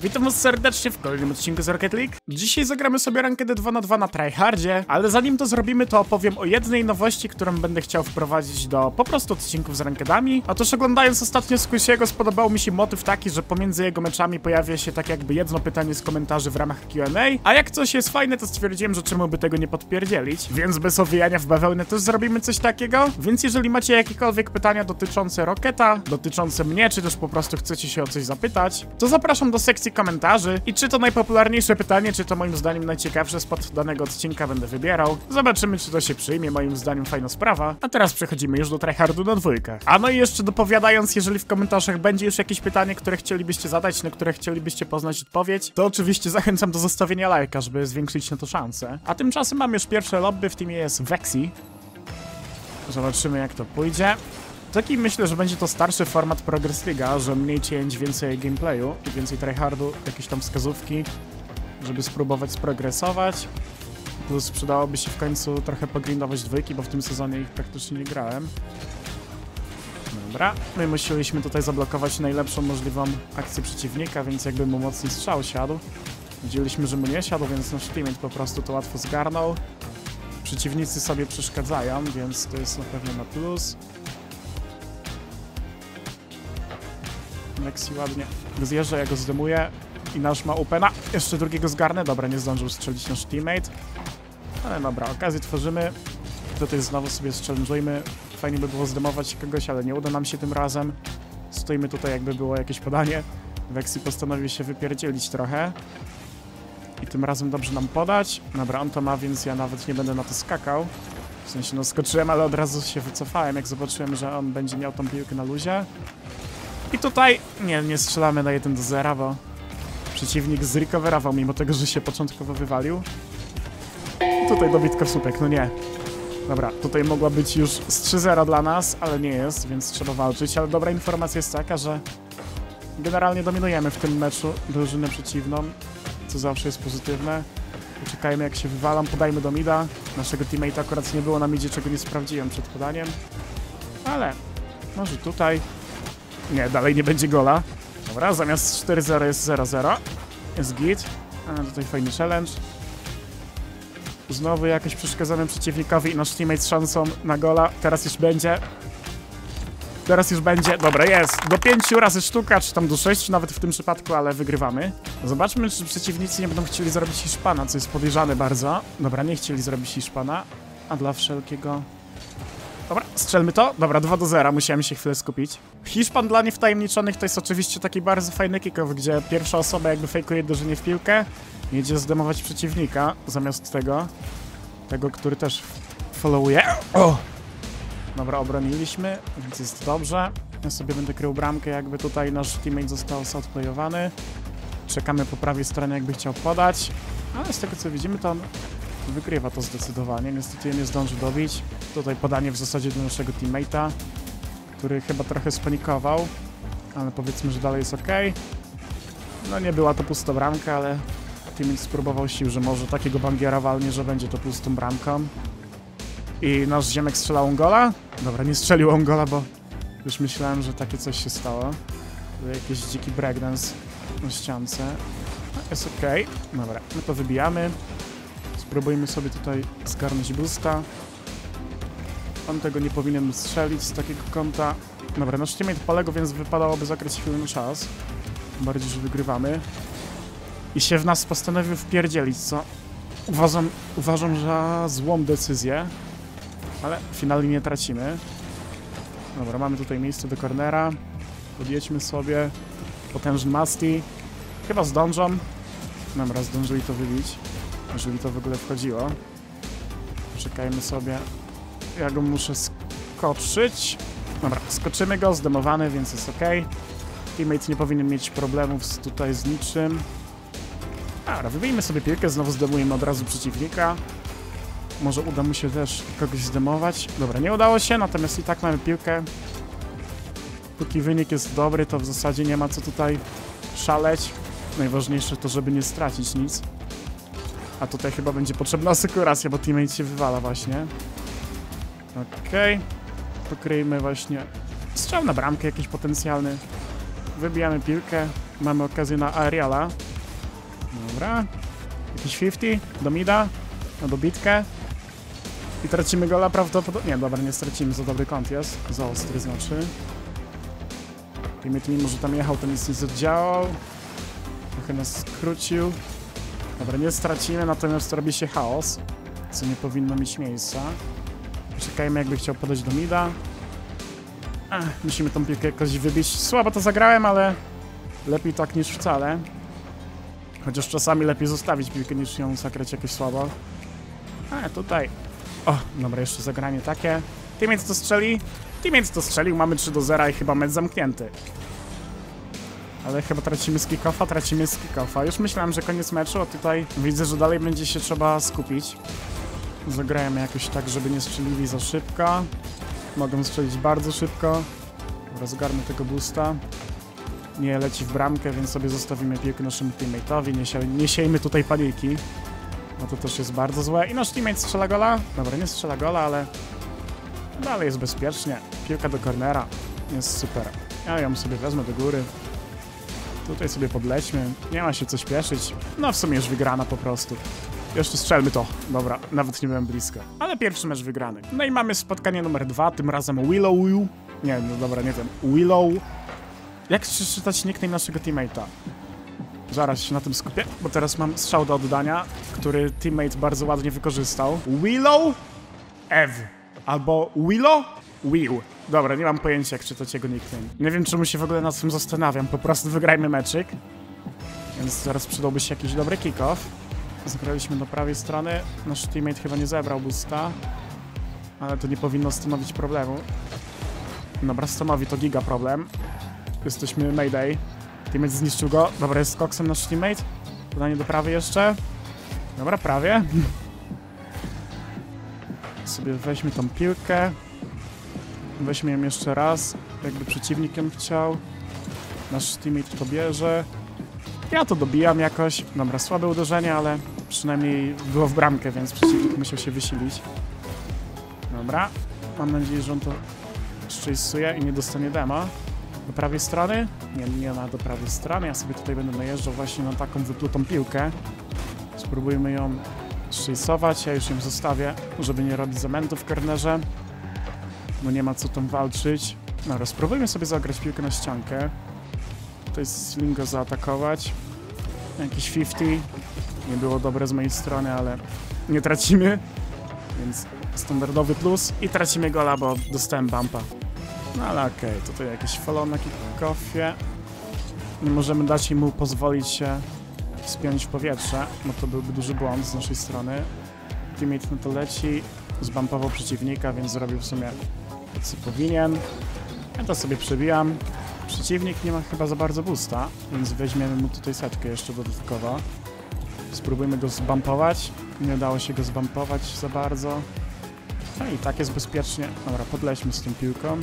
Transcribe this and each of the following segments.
Witam was serdecznie w kolejnym odcinku z Rocket League. Dzisiaj zagramy sobie rankę 2x2 na tryhardzie, ale zanim to zrobimy, to opowiem o jednej nowości, którą będę chciał wprowadzić do po prostu odcinków z rankedami. Otóż oglądając ostatnio Squishy'ego spodobał mi się motyw taki, że pomiędzy jego meczami pojawia się tak jakby jedno pytanie z komentarzy w ramach Q&A, a jak coś jest fajne, to stwierdziłem, że czemu by tego nie podpierdzielić, więc bez owijania w bawełnę też zrobimy coś takiego. Więc jeżeli macie jakiekolwiek pytania dotyczące Rocketa, dotyczące mnie, czy też po prostu chcecie się o coś zapytać, to zapraszam do sekcji komentarzy i czy to najpopularniejsze pytanie, czy to moim zdaniem najciekawsze spod danego odcinka będę wybierał. Zobaczymy, czy to się przyjmie, moim zdaniem fajna sprawa. A teraz przechodzimy już do tryhardu na dwójkę. A no i jeszcze dopowiadając, jeżeli w komentarzach będzie już jakieś pytanie, które chcielibyście zadać, na które chcielibyście poznać odpowiedź, to oczywiście zachęcam do zostawienia lajka, żeby zwiększyć na to szansę. A tymczasem mam już pierwsze lobby, w teamie jest Vexi. Zobaczymy, jak to pójdzie. Taki myślę, że będzie to starszy format Progress League'a, że mniej cięć, więcej gameplayu i więcej tryhardu, jakieś tam wskazówki, żeby spróbować sprogresować. Plus przydałoby się w końcu trochę pogrindować dwójki, bo w tym sezonie ich praktycznie nie grałem. Dobra, my musieliśmy tutaj zablokować najlepszą możliwą akcję przeciwnika, więc jakby mu mocny strzał siadł. Widzieliśmy, że mu nie siadł, więc nasz teammate po prostu to łatwo zgarnął. Przeciwnicy sobie przeszkadzają, więc to jest na pewno na plus. Vexi ładnie zjeżdża, ja go zdemuję i nasz ma upena. Jeszcze drugiego zgarnę. Dobra, nie zdążył strzelić nasz teammate. Ale dobra, okazję tworzymy. Tutaj znowu sobie challenge'ujmy. Fajnie by było zdemować kogoś, ale nie uda nam się tym razem. Stoimy tutaj, jakby było jakieś podanie. Vexi postanowił się wypierdzielić trochę. I tym razem dobrze nam podać. Dobra, on to ma, więc ja nawet nie będę na to skakał. W sensie, no skoczyłem, ale od razu się wycofałem, jak zobaczyłem, że on będzie miał tą piłkę na luzie. I tutaj nie strzelamy na 1-0, bo przeciwnik zrecoverował, mimo tego, że się początkowo wywalił. I tutaj dobitka w słupek, no nie. Dobra, tutaj mogła być już z 3-0 dla nas, ale nie jest, więc trzeba walczyć. Ale dobra informacja jest taka, że generalnie dominujemy w tym meczu drużynę przeciwną, co zawsze jest pozytywne. Poczekajmy, jak się wywalam, podajmy do mida. Naszego teammate'a akurat nie było na midzie, czego nie sprawdziłem przed podaniem. Ale może tutaj... Nie, dalej nie będzie gola. Dobra, zamiast 4-0 jest 0-0. Jest git. A tutaj fajny challenge. Znowu jakoś przeszkadzamy przeciwnikowi i nasz teammate z szansą na gola. Teraz już będzie. Teraz już będzie. Dobra, jest. Do 5 razy sztuka, czy tam do 6 nawet w tym przypadku, ale wygrywamy. Zobaczmy, czy przeciwnicy nie będą chcieli zrobić Hiszpana, co jest podejrzane bardzo. Dobra, nie chcieli zrobić Hiszpana. A dla wszelkiego... Dobra, strzelmy to. Dobra, 2-0, musiałem się chwilę skupić. Hiszpan dla niewtajemniczonych to jest oczywiście taki bardzo fajny kick-off, gdzie pierwsza osoba jakby fejkuje uderzenie w piłkę i jedzie zdemować przeciwnika, zamiast tego, który też followuje. O! Dobra, obroniliśmy, więc jest dobrze. Ja sobie będę krył bramkę, jakby tutaj nasz teammate został outplayowany. Czekamy po prawej stronie, jakby chciał podać, ale z tego co widzimy, to on wykrywa to zdecydowanie. Niestety nie zdąży dobić. Tutaj podanie w zasadzie do naszego teammate'a, który chyba trochę spanikował, ale powiedzmy, że dalej jest ok. No nie była to pusta bramka, ale teammate spróbował sił, że może takiego bangiera walnie, że będzie to pustą bramką. I nasz ziemek strzelał gola. Dobra, nie strzelił on gola, bo już myślałem, że takie coś się stało. Jakiś dziki breakdance na ściance. No, jest ok. Dobra, my to wybijamy. Spróbujmy sobie tutaj zgarnąć boosta. On tego nie powinien strzelić z takiego kąta. Dobra, nasz teammate poległ, więc wypadałoby zagrać chwilę na czas. Bardziej, że wygrywamy. I się w nas postanowił wpierdzielić, co uważam za złą decyzję. Ale finalnie nie tracimy. Dobra, mamy tutaj miejsce do cornera. Podjedźmy sobie. Potężny Masti. Chyba zdążą. Dobra, zdążyli to wybić. Jeżeli to w ogóle wchodziło. Czekajmy sobie. Ja go muszę skoczyć. Dobra, skoczymy go, zdemowany, więc jest ok. Teammate nie powinien mieć problemów tutaj z niczym. Dobra, wybijmy sobie piłkę, znowu zdemujemy od razu przeciwnika. Może uda mu się też kogoś zdemować. Dobra, nie udało się, natomiast i tak mamy piłkę. Póki wynik jest dobry, to w zasadzie nie ma co tutaj szaleć. Najważniejsze to, żeby nie stracić nic. A tutaj chyba będzie potrzebna asekuracja, bo teammate się wywala właśnie. Okej. Pokryjmy właśnie strzał na bramkę jakiś potencjalny. Wybijamy piłkę. Mamy okazję na aeriala. Dobra. Jakiś 50 do mida. Na dobitkę. I tracimy gola prawdopodobnie. Nie, dobra, nie stracimy, za dobry kąt jest. Za ostry znaczy. Teammate mimo, że tam jechał, to nic nie zadziałał. Trochę nas skrócił. Dobra, nie stracimy, natomiast robi się chaos. Co nie powinno mieć miejsca. Czekajmy, jakby chciał podać do mida. Musimy tą piłkę jakoś wybić. Słabo to zagrałem, ale lepiej tak niż wcale. Chociaż czasami lepiej zostawić piłkę niż ją zagrać jakoś słabo. Tutaj. O, dobra, jeszcze zagranie takie. Teammate to strzeli. Teammate to strzelił, mamy 3-0 i chyba mecz zamknięty. Ale chyba tracimy z kick-offa, Już myślałem, że koniec meczu, a tutaj widzę, że dalej będzie się trzeba skupić. Zagrajemy jakoś tak, żeby nie strzelili za szybko. Mogą strzelić bardzo szybko. Rozgarnę tego boosta. Nie leci w bramkę, więc sobie zostawimy piłkę naszemu teammate'owi. Nie siejmy tutaj paniki. No to też jest bardzo złe. I nasz teammate strzela gola. Dobra, nie strzela gola, ale dalej jest bezpiecznie. Piłka do cornera. Jest super. Ja ją sobie wezmę do góry. Tutaj sobie podlećmy. Nie ma się co śpieszyć. No w sumie już wygrana po prostu. Jeszcze strzelmy to. Dobra, nawet nie byłem blisko. Ale pierwszy mecz wygrany. No i mamy spotkanie numer 2, tym razem Willow. Nie, no dobra, nie wiem. Willow. Jak przeczytać nickname naszego teammate'a? Zaraz się na tym skupię, bo teraz mam strzał do oddania, który teammate bardzo ładnie wykorzystał. Willow? Ev. Albo Willow? Will. Dobra, nie mam pojęcia, jak czytać jego nickname. Nie wiem, czemu się w ogóle nad tym zastanawiam. Po prostu wygrajmy meczyk. Więc zaraz przydałby się jakiś dobry kick-off. Zagraliśmy do prawej strony. Nasz teammate chyba nie zebrał boosta. Ale to nie powinno stanowić problemu. Dobra, stanowi to giga problem. Jesteśmy Mayday. Teammate zniszczył go. Dobra, jest z koksem nasz teammate. Podanie do prawej jeszcze. Dobra, prawie. Sobie weźmy tą piłkę. Weźmy ją jeszcze raz. Jakby przeciwnik ją chciał. Nasz teammate to bierze. Ja to dobijam jakoś. Dobra, słabe uderzenie, ale przynajmniej było w bramkę, więc przeciwnik musiał się wysilić. Dobra. Mam nadzieję, że on to szczęsuje i nie dostanie dema. Do prawej strony? Nie ma do prawej strony. Ja sobie tutaj będę najeżdżał właśnie na taką wyplutą piłkę. Spróbujmy ją szczęsować. Ja już ją zostawię, żeby nie robić zamętu w cornerze. Bo nie ma co tam walczyć. Dobra, spróbujmy sobie zagrać piłkę na ściankę. Tutaj Slingo zaatakować. Jakiś 50. Nie było dobre z mojej strony, ale nie tracimy. Więc standardowy plus. I tracimy gola, bo dostałem bumpa. No ale okej, tutaj jakieś follow na kick-offie. Nie możemy dać mu pozwolić się wspiąć w powietrze, bo to byłby duży błąd z naszej strony. Teammate na to leci, zbumpował przeciwnika, więc zrobił w sumie co powinien. Ja to sobie przebijam. Przeciwnik nie ma chyba za bardzo boosta, więc weźmiemy mu tutaj setkę jeszcze dodatkowo. Spróbujmy go zbumpować. Nie udało się go zbumpować za bardzo. No i tak jest bezpiecznie. Dobra, podlećmy z tą piłką.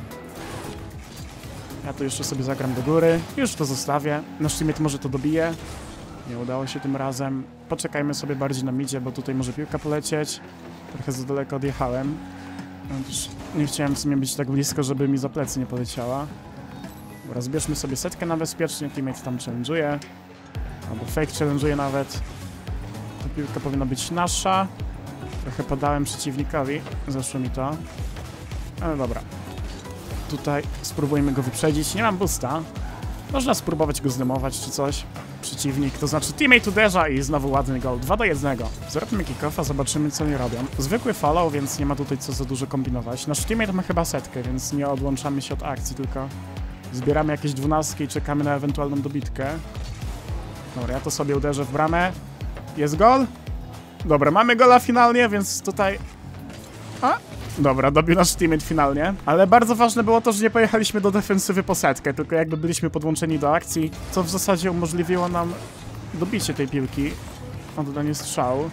Ja to jeszcze sobie zagram do góry. Już to zostawię. Nasz teammate może to dobije. Nie udało się tym razem. Poczekajmy sobie bardziej na midzie, bo tutaj może piłka polecieć. Trochę za daleko odjechałem. Nie chciałem w sumie być tak blisko, żeby mi za plecy nie poleciała. Dobra, zbierzmy sobie setkę na bezpiecznie. Teammate tam challenge'uje. Albo fake challenge'uje nawet. Ta piłka powinna być nasza. Trochę podałem przeciwnikowi. Zeszło mi to. Ale dobra. Tutaj spróbujmy go wyprzedzić. Nie mam boosta. Można spróbować go zdemować czy coś. Przeciwnik, to znaczy teammate uderza i znowu ładny goal. 2-1. Zrobimy kick-offa, zobaczymy co oni robią. Zwykły follow, więc nie ma tutaj co za dużo kombinować. Nasz teammate ma chyba setkę, więc nie odłączamy się od akcji, tylko zbieramy jakieś 12 i czekamy na ewentualną dobitkę. Dobra, ja to sobie uderzę w bramę. Jest gol? Dobra, mamy gola finalnie, więc tutaj... Dobra, dobił nasz teammate finalnie. Ale bardzo ważne było to, że nie pojechaliśmy do defensywy po setkę, tylko jakby byliśmy podłączeni do akcji, co w zasadzie umożliwiło nam dobicie tej piłki. Oddanie strzału.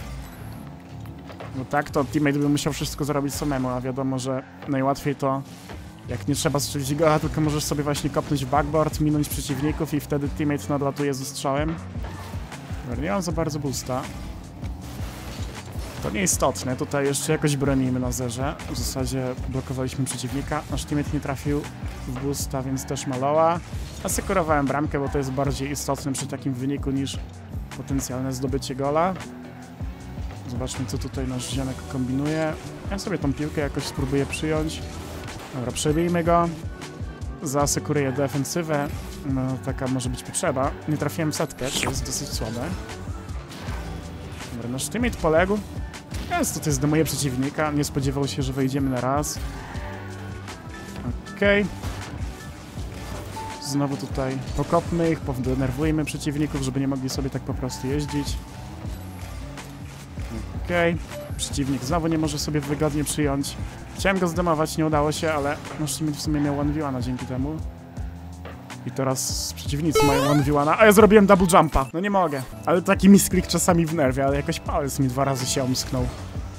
No tak, to teammate by musiał wszystko zrobić samemu, a wiadomo, że najłatwiej to jak nie trzeba strzelić gola, tylko możesz sobie właśnie kopnąć w backboard, minąć przeciwników i wtedy teammate nadlatuje ze strzałem. Dobra, nie mam za bardzo boosta. To nieistotne, tutaj jeszcze jakoś bronimy na zerze. W zasadzie blokowaliśmy przeciwnika. Nasz teammate nie trafił w boosta, więc też maloła. Asekurowałem bramkę, bo to jest bardziej istotne przy takim wyniku niż potencjalne zdobycie gola. Zobaczmy, co tutaj nasz ziomek kombinuje. Ja sobie tą piłkę jakoś spróbuję przyjąć. Dobra, przebijmy go. Zaasekuruję defensywę. No, taka może być potrzeba. Nie trafiłem w setkę, to jest dosyć słabe. Dobra, nasz teammate poległ. Jest, tutaj zdejmuje przeciwnika. Nie spodziewał się, że wejdziemy na raz. Okej. Znowu tutaj pokopmy ich, podenerwujmy przeciwników, żeby nie mogli sobie tak po prostu jeździć. Okej. Przeciwnik znowu nie może sobie wygodnie przyjąć. Chciałem go zdemować, nie udało się, ale nasz teammate w sumie miał 1v1 dzięki temu. I teraz przeciwnicy mają 1v1, a ja zrobiłem double jumpa. No nie mogę. Ale taki misklik czasami w nerwie, ale jakoś palec mi 2 razy się omsknął.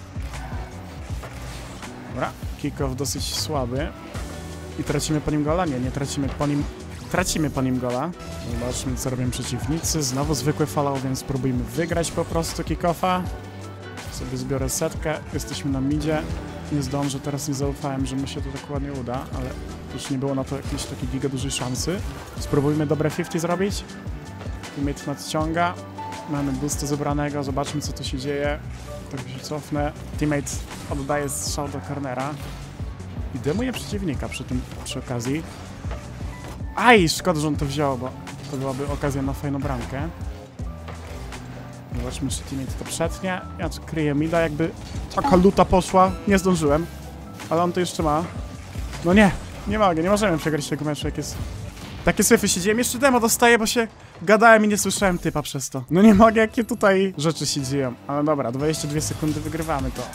Dobra, kick-off dosyć słaby. I tracimy po nim gola? Nie, nie tracimy po nim. Tracimy po nim gola. Zobaczmy, co robią przeciwnicy. Znowu zwykły fallout, więc spróbujmy wygrać po prostu kick-offa. Sobie zbiorę setkę. Jesteśmy na midzie. Nie zdążę, teraz nie zaufałem, że mu się to tak ładnie uda, ale już nie było na to jakiejś takiej giga dużej szansy. Spróbujmy dobre 50 zrobić. Teammate nadciąga. Mamy boosta zebranego, zobaczmy, co tu się dzieje. Tak się cofnę. Teammate oddaje strzał do cornera. I demuje przeciwnika przy okazji. Aj, szkoda, że on to wziął, bo to byłaby okazja na fajną bramkę. Zobaczmy, czy teammate to przetnie. Ja tu kryję mida, jakby taka luta poszła. Nie zdążyłem. Ale on to jeszcze ma. No nie, nie mogę, nie możemy przegrać tego meczu, jak jest... Takie syfy się dzieją. Jeszcze demo dostaję, bo się gadałem i nie słyszałem typa przez to. No nie mogę, jakie tutaj rzeczy się dzieją. Ale dobra, 22 sekundy wygrywamy to.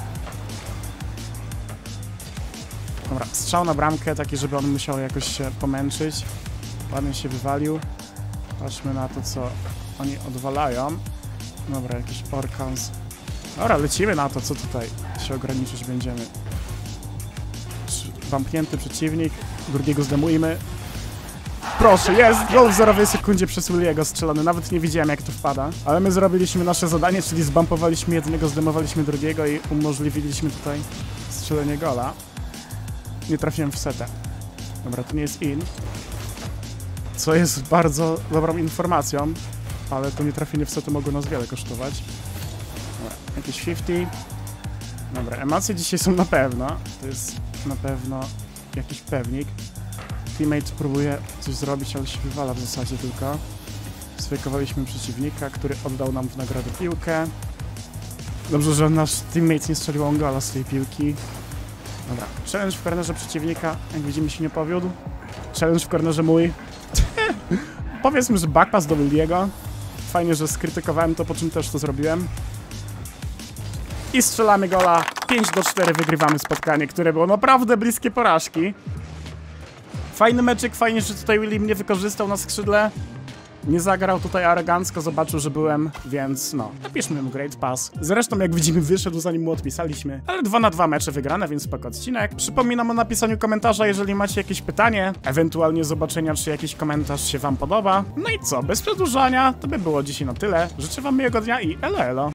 Dobra, strzał na bramkę, taki, żeby on musiał jakoś się pomęczyć. Ładnie się wywalił. Patrzmy na to, co oni odwalają. Dobra, jakiś orkans. Dobra, lecimy na to, co tutaj się ograniczyć będziemy. Wampnięty przeciwnik, drugiego zdemujmy. Proszę, jest! Gol w 0 sekundzie przez Williego strzelony, nawet nie widziałem, jak to wpada. Ale my zrobiliśmy nasze zadanie, czyli zbumpowaliśmy jednego, zdemowaliśmy drugiego i umożliwiliśmy tutaj strzelenie gola. Nie trafiłem w setę. Dobra, to nie jest in. Co jest bardzo dobrą informacją. Ale to nie trafienie w setę mogło nas wiele kosztować. Dobra, jakieś 50. Dobra, emocje dzisiaj są na pewno. To jest na pewno jakiś pewnik. Teammate próbuje coś zrobić, ale się wywala w zasadzie tylko. Sfejkowaliśmy przeciwnika, który oddał nam w nagrodę piłkę. Dobrze, że nasz teammate nie strzelił on gola z tej piłki. Dobra, challenge w kornerze przeciwnika, jak widzimy, się nie powiódł. Challenge w kornerze mój. Powiedzmy, że backpass do Williego. Fajnie, że skrytykowałem to, po czym też to zrobiłem. I strzelamy gola. 5-4 wygrywamy spotkanie, które było naprawdę bliskie porażki. Fajny meczyk, fajnie, że tutaj Willy mnie wykorzystał na skrzydle. Nie zagrał tutaj arogancko, zobaczył, że byłem, więc no, napiszmy mu Great Pass. Zresztą, jak widzimy, wyszedł, zanim mu odpisaliśmy. Ale 2-2 mecze wygrane, więc spoko odcinek. Przypominam o napisaniu komentarza, jeżeli macie jakieś pytanie, ewentualnie zobaczenia, czy jakiś komentarz się wam podoba. No i co, bez przedłużania, to by było dzisiaj na tyle. Życzę wam miłego dnia i elo elo.